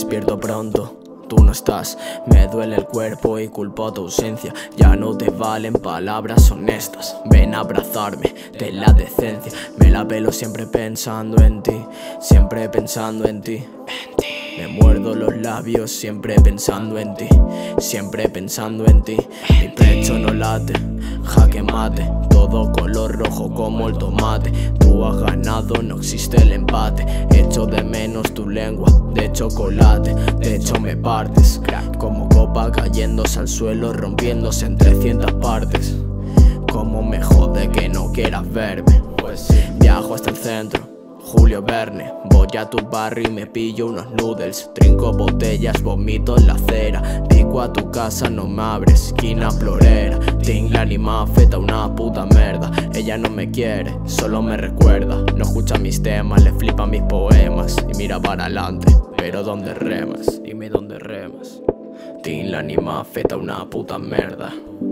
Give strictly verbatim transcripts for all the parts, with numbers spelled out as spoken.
despierto pronto. Tú no estás, me duele el cuerpo y culpo tu ausencia. Ya no te valen palabras honestas. Ven a abrazarme, de la decencia. Me la pelo siempre pensando en ti, siempre pensando en ti, en ti. Me muerdo los labios siempre pensando en ti, siempre pensando en ti. Mi pecho no late, jaque mate, todo color rojo como el tomate. Tú has ganado, no existe el empate. Echo de menos tu lengua de chocolate. De hecho me partes como copa cayéndose al suelo, rompiéndose en trescientas partes. Como me jode que no quieras verme. Pues viajo hasta el centro, Julio Verne, voy a tu barrio y me pillo unos noodles. Trinco botellas, vomito en la acera. Pico a tu casa, no me abres, esquina florera. Tingla ni mafeta, una puta merda. Ella no me quiere, solo me recuerda. No escucha mis temas, le flipan mis poemas. Y mira para adelante, pero ¿dónde remas? Dime dónde remas. Tingla ni mafeta, una puta merda.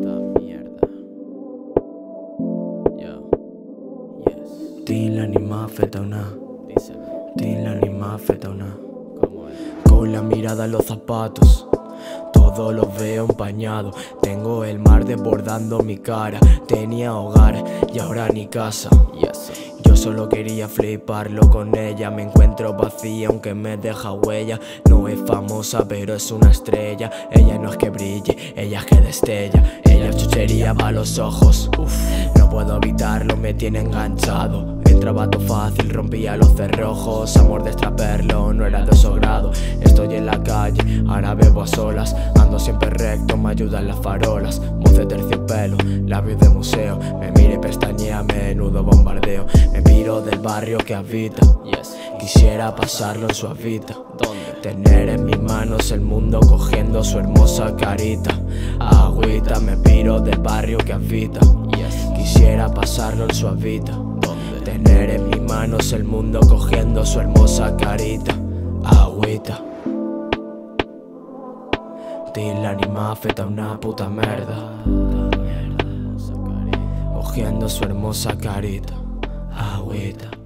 Tingla ni mafeta una, tingla ni mafeta una. Con la mirada en los zapatos, todo lo veo empañado. Tengo el mar desbordando mi cara. Tenía hogar y ahora ni casa. Yo solo quería fliparlo con ella. Me encuentro vacía aunque me deja huella. No es famosa pero es una estrella. Ella no es que brille, ella es que destella. Ella es chuchería para los ojos. Uf, no puedo evitarlo, me tiene enganchado. Entraba todo fácil, rompía los cerrojos. Amor de extraperlo, no era de su grado. Estoy en la calle, ahora bebo a solas. Ando siempre recto, me ayudan las farolas. Voz de terciopelo, labios de museo. Me mire y pestañea, a menudo bombardeo. Me piro del barrio que habita. Quisiera pasarlo en su habita. Tener en mis manos el mundo cogiendo su hermosa carita. Agüita, me piro del barrio que habita. Quisiera pasarlo en su habita. Tener en mis manos el mundo cogiendo su hermosa carita. Agüita. Tingla ni mafeta, una puta merda. Cogiendo su hermosa carita. Agüita.